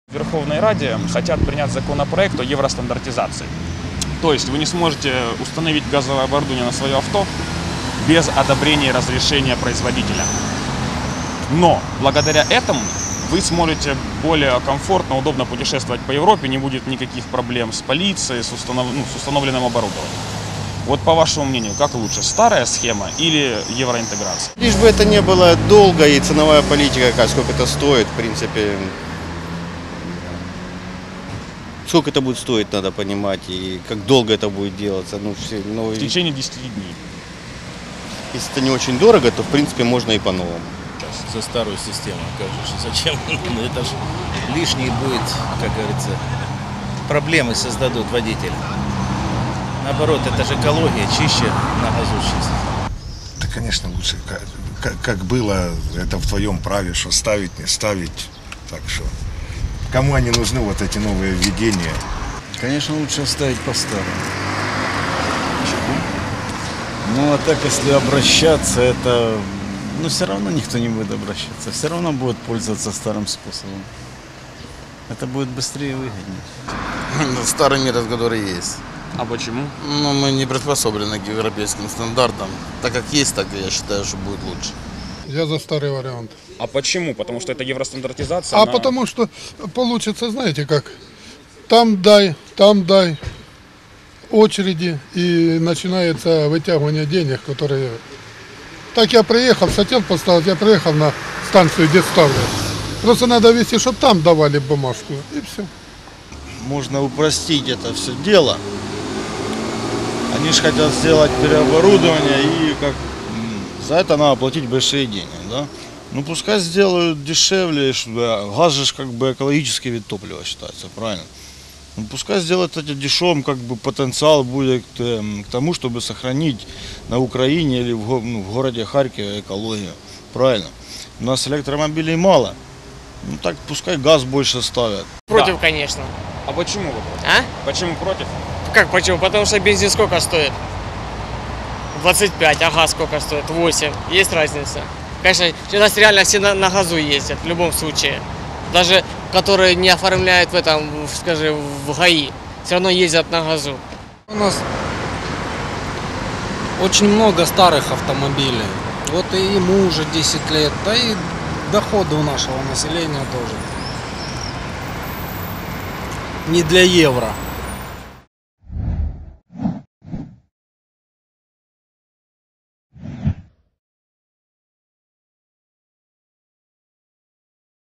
В Верховной Раде хотят принять законопроект о евростандартизации. То есть вы не сможете установить газовое оборудование на свое авто без одобрения и разрешения производителя. Но благодаря этому вы сможете более комфортно, удобно путешествовать по Европе, не будет никаких проблем с полицией, с установленным оборудованием. Вот по вашему мнению, как лучше, старая схема или евроинтеграция? Лишь бы это не было долго и ценовая политика, сколько это стоит, в принципе. Сколько это будет стоить, надо понимать, и как долго это будет делаться. В течение 10 дней. Если это не очень дорого, то в принципе можно и по-новому. За старую систему, как же, зачем? Это же лишний будет, как говорится, проблемы создадут водители. Наоборот, это же экология, чище на газу чисто. Да, конечно, лучше, как было, это в твоем праве, что ставить, не ставить. Так что, кому они нужны, вот эти новые введения? Конечно, лучше оставить по-старому. Ну, а так, если обращаться, это... Но все равно никто не будет обращаться. Все равно будут пользоваться старым способом. Это будет быстрее и выгоднее. Старый мир, который есть. А почему? Но мы не приспособлены к европейским стандартам. Так как есть, так я считаю, что будет лучше. Я за старый вариант. А почему? Потому что это евростандартизация? А потому что получится, знаете как, там дай, очереди, и начинается вытягивание денег, которые... Так я приехал, хотел поставить, я приехал на станцию, где ставлю. Просто надо вести, чтобы там давали бумажку, и все. Можно упростить это все дело. Они же хотят сделать переоборудование, и как за это надо платить большие деньги, да? Ну пускай сделают дешевле, газ же как бы экологический вид топлива считается, правильно? Ну, пускай сделают это дешевым, как бы потенциал будет к тому, чтобы сохранить на Украине или в городе Харькове экологию, правильно? У нас электромобилей мало, ну так пускай газ больше ставят. Против, конечно. А почему вы против? А? Почему против? Как почему? Потому что бензин сколько стоит? 25, а газ сколько стоит? 8. Есть разница. Конечно, у нас реально все на газу ездят, в любом случае. Даже которые не оформляют в этом, скажи, в ГАИ, все равно ездят на газу. У нас очень много старых автомобилей. Вот и ему уже 10 лет, да и доходы у нашего населения тоже. Не для евро.